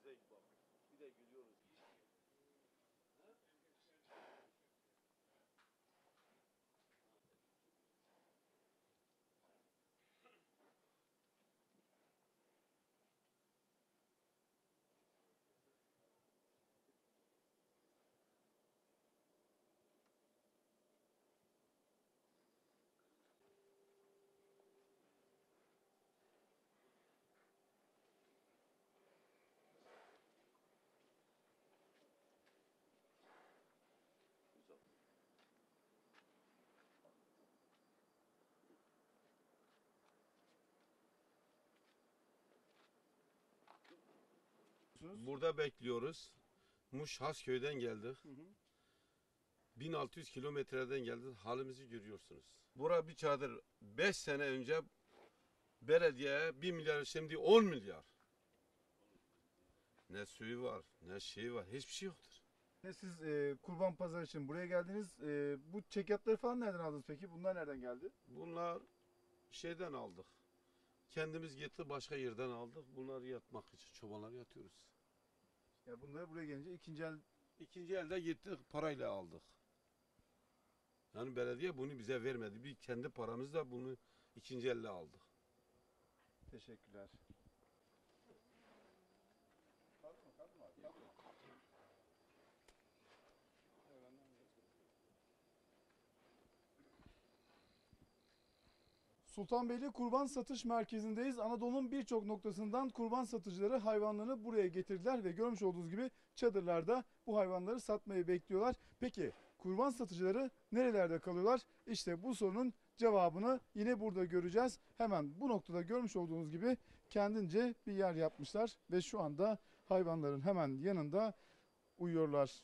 yüzümüze bak. Bir de gülüyoruz. Güzel. Burada bekliyoruz. Muş Hasköy'den geldik. 1600 kilometreden geldik. Halimizi görüyorsunuz. Bura bir çadır. 5 sene önce belediyeye 1 milyar, şimdi 10 milyar. Ne suyu var, ne şey var. Hiçbir şey yoktur. Siz Kurban Pazarı için buraya geldiniz. Bu çekyatları falan nereden aldınız peki? Bunlar nereden geldi? Bunlar şeyden aldık. Kendimiz gitti başka yerden aldık. Bunları yatmak için çobanlar yatıyoruz. Ya bunları buraya gelince ikinci el. İkinci elde gittik parayla aldık. Yani belediye bunu bize vermedi. Bir kendi paramızla bunu ikinci elle aldık. Teşekkürler. Sultanbeyli Kurban Satış Merkezi'ndeyiz. Anadolu'nun birçok noktasından kurban satıcıları hayvanlarını buraya getirdiler ve görmüş olduğunuz gibi çadırlarda bu hayvanları satmayı bekliyorlar. Peki kurban satıcıları nerelerde kalıyorlar? İşte bu sorunun cevabını yine burada göreceğiz. Hemen bu noktada görmüş olduğunuz gibi kendince bir yer yapmışlar ve şu anda hayvanların hemen yanında uyuyorlar.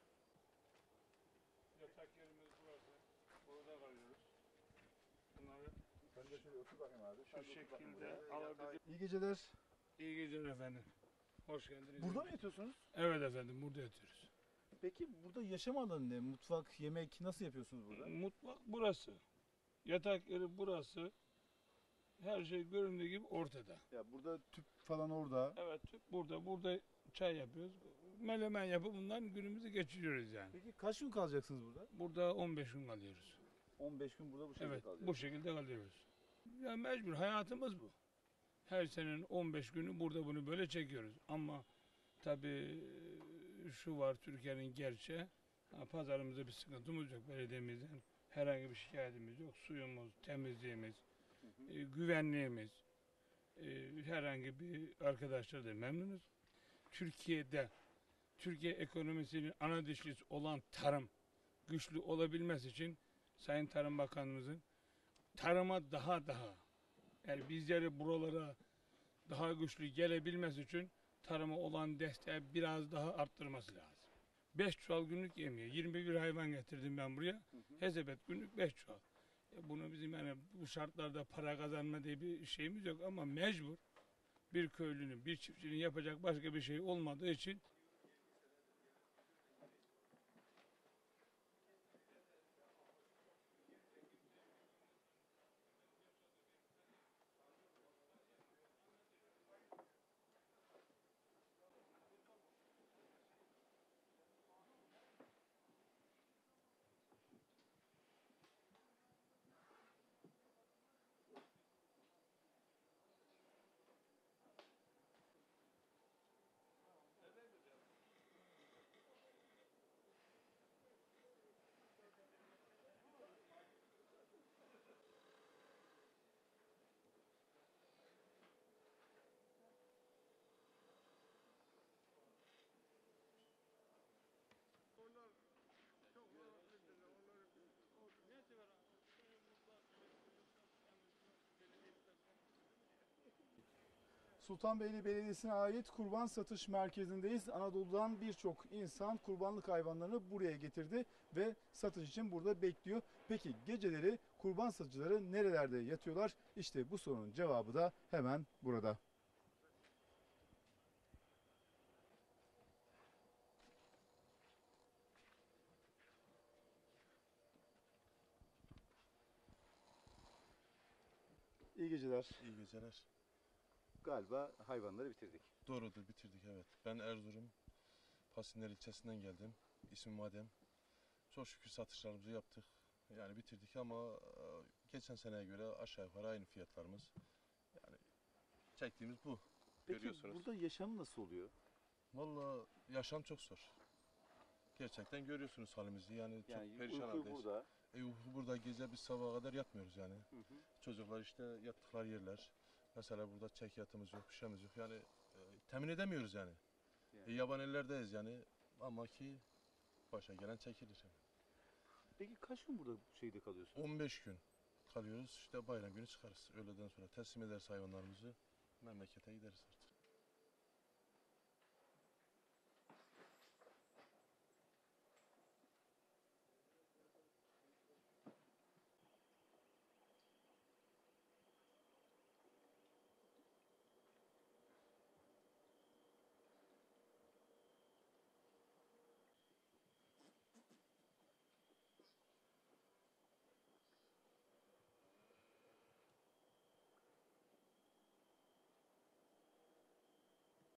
Yatak yerimiz burası. Burada kalıyoruz. Bunları şu şekilde alabiliriz. İyi geceler. İyi geceler efendim. Hoş geldiniz. Burada mı yatıyorsunuz? Evet efendim, burada yatıyoruz. Peki burada yaşam alanı ne? Mutfak, yemek nasıl yapıyorsunuz burada? Mutfak burası. Yatak yeri burası. Her şey göründüğü gibi ortada. Ya burada tüp falan orada. Evet, burada. Burada çay yapıyoruz. Menemen yapıp bundan günümüzü geçiriyoruz yani. Peki kaç gün kalacaksınız burada? Burada 15 gün kalıyoruz. 15 gün burada bu şekilde Evet, kalacaksınız. bu şekilde kalıyoruz. Ya mecbur, hayatımız bu. Her senenin 15 günü burada bunu böyle çekiyoruz. Ama tabii şu var, Türkiye'nin gerçeği. Pazarımızda bir sıkıntımız yok, belediyemizden. Herhangi bir şikayetimiz yok. Suyumuz, temizliğimiz, güvenliğimiz, herhangi bir arkadaşlar da memnunuz. Türkiye ekonomisinin ana dişlisi olan tarım güçlü olabilmesi için Sayın Tarım Bakanımızın tarıma daha yani bizleri buralara daha güçlü gelebilmesi için tarıma olan desteği biraz daha arttırması lazım. 5 çuval günlük yemiyor. 21 hayvan getirdim ben buraya. Hesabet günlük 5 çuval. Bunu bizim yani bu şartlarda para kazanma diye bir şeyimiz yok ama mecbur bir köylünün, bir çiftçinin yapacak başka bir şey olmadığı için Sultanbeyli Belediyesi'ne ait kurban satış merkezindeyiz. Anadolu'dan birçok insan kurbanlık hayvanlarını buraya getirdi ve satış için burada bekliyor. Peki geceleri kurban satıcıları nerelerde yatıyorlar? İşte bu sorunun cevabı da hemen burada. İyi geceler. İyi geceler. galiba hayvanları bitirdik. Doğrudur, bitirdik evet. Ben Erzurum Pasinler ilçesinden geldim. İsmim Adem. Çok şükür satışlarımızı yaptık. Yani bitirdik ama geçen seneye göre aşağı yukarı aynı fiyatlarımız. Yani çektiğimiz bu. Peki Görüyorsunuz. burada yaşam nasıl oluyor? Vallahi yaşam çok zor. Gerçekten görüyorsunuz halimizi. Yani çok Yani perişan uyku haldeyiz. burada. Uyku burada, gece biz sabaha kadar yatmıyoruz yani. Hı hı. Çocuklar işte yattıkları yerler. Mesela burada çek yatımız yok, bir şeyimiz yok. Yani temin edemiyoruz yani. Yani. Yaban ellerdeyiz yani. Ama ki başa gelen çekilir. Yani. Peki kaç gün burada şeyde kalıyorsunuz? 15 gün kalıyoruz. İşte bayram günü çıkarız. Öğleden sonra teslim ederiz hayvanlarımızı. Memlekete gideriz artık.